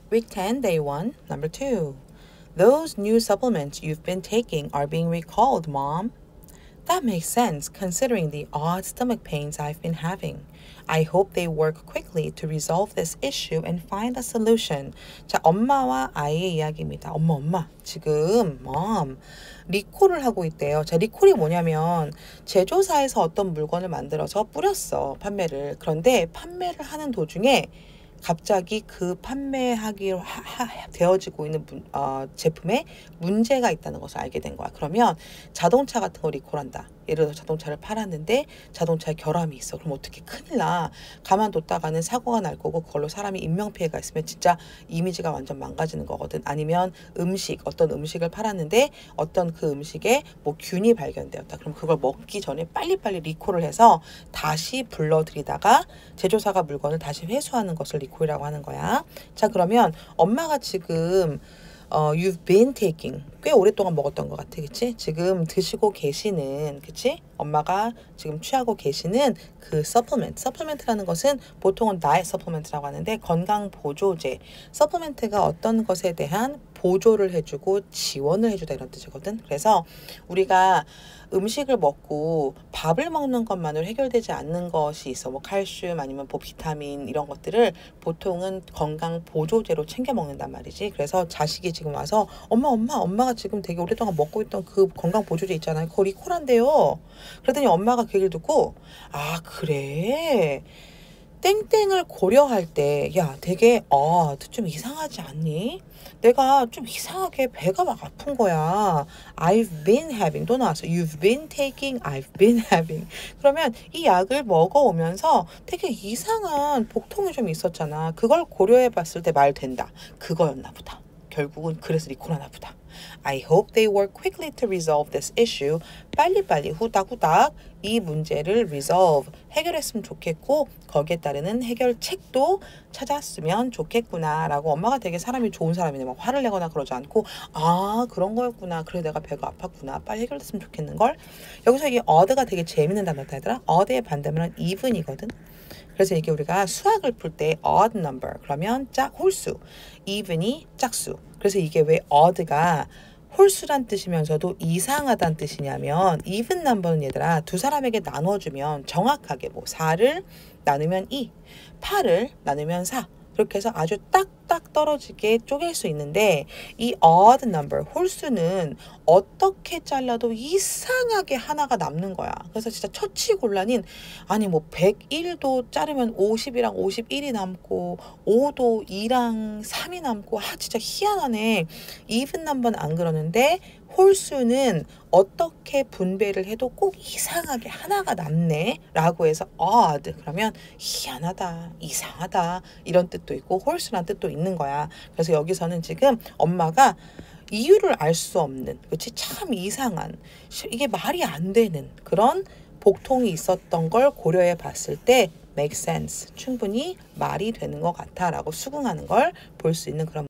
Week 10, day 1, number 2. Those new supplements you've been taking are being recalled, Mom. That makes sense considering the odd stomach pains I've been having. I hope they work quickly to resolve this issue and find a solution. 자, 엄마와 아이의 이야기입니다. 엄마. 지금, 리콜을 하고 있대요. 자, 리콜이 뭐냐면, 제조사에서 어떤 물건을 만들어서 뿌렸어, 판매를. 그런데 판매를 하는 도중에 갑자기 그 판매하기로 되어지고 있는 제품에 문제가 있다는 것을 알게 된 거야. 그러면 자동차 같은 거 리콜한다. 예를 들어 자동차를 팔았는데 자동차에 결함이 있어. 그럼 어떻게 큰일 나. 가만뒀다가는 사고가 날 거고 그걸로 사람이 인명피해가 있으면 진짜 이미지가 완전 망가지는 거거든. 아니면 어떤 음식을 팔았는데 어떤 그 음식에 뭐 균이 발견되었다. 그럼 그걸 먹기 전에 빨리빨리 리콜을 해서 다시 불러들이다가 제조사가 물건을 다시 회수하는 것을 리콜이라고 하는 거야. 자, 그러면 엄마가 지금 you've been taking 꽤 오랫동안 먹었던 것 같아, 그치? 지금 드시고 계시는, 그치? 엄마가 지금 취하고 계시는 그 supplement라는 것은 보통은 diet supplement라고 하는데 건강 보조제. supplement가 어떤 것에 대한 보조를 해주고 지원을 해주다 이런 뜻이거든. 그래서 우리가 음식을 먹고 밥을 먹는 것만으로 해결되지 않는 것이 있어. 뭐 칼슘 아니면 뭐 비타민 이런 것들을 보통은 건강 보조제로 챙겨 먹는단 말이지. 그래서 자식이 지금 와서 엄마가 지금 되게 오랫동안 먹고 있던 그 건강 보조제 있잖아요. 그거 리콜한대요. 그러더니 엄마가 그 얘기를 듣고 아, 그래? 땡땡을 고려할 때, 야, 되게, 좀 이상하지 않니? 내가 좀 이상하게 배가 막 아픈 거야. I've been having, 또 나왔어. You've been taking, I've been having. 그러면 이 약을 먹어오면서 되게 이상한 복통이 좀 있었잖아. 그걸 고려해 봤을 때 말 된다. 그거였나 보다. 결국은 그래서 리콜하나 보다. I hope they work quickly to resolve this issue. 빨리빨리 후닥후닥 이 문제를 resolve, 해결했으면 좋겠고 거기에 따르는 해결책도 찾았으면 좋겠구나 라고 엄마가 되게 사람이 좋은 사람이네. 막 화를 내거나 그러지 않고 아, 그런 거였구나. 그래 내가 배가 아팠구나. 빨리 해결됐으면 좋겠는걸. 여기서 이 odd가 되게 재밌는 단어다 얘들아. odd의 반대말은 even이거든. 그래서 이게 우리가 수학을 풀 때 odd number 그러면 홀수, even이 짝수. 그래서 이게 왜 odd가 홀수란 뜻이면서도 이상하다는 뜻이냐면 even number는 얘들아 두 사람에게 나눠주면 정확하게 뭐 4를 나누면 2, 8을 나누면 4 그렇게 해서 아주 딱딱 떨어지게 쪼갤 수 있는데 이 odd number, 홀수는 어떻게 잘라도 이상하게 하나가 남는 거야. 그래서 진짜 처치곤란인 아니 뭐 101도 자르면 50이랑 51이 남고 5도 2랑 3이 남고 진짜 희한하네. even number는 안 그러는데 홀수는 어떻게 분배를 해도 꼭 이상하게 하나가 남네 라고 해서 odd 그러면 희한하다, 이상하다 이런 뜻도 있고 홀수란 뜻도 있는 거야. 그래서 여기서는 지금 엄마가 이유를 알 수 없는, 그렇지? 참 이상한, 이게 말이 안 되는 그런 복통이 있었던 걸 고려해 봤을 때 make sense, 충분히 말이 되는 것 같아 라고 수긍하는 걸 볼 수 있는 그런